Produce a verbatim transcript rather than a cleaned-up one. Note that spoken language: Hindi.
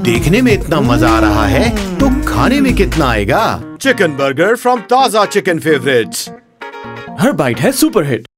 देखने में इतना मजा आ रहा है तो खाने में कितना आएगा। चिकन बर्गर फ्रॉम ताजा चिकन फेवरेट्स। हर बाइट है सुपर हिट।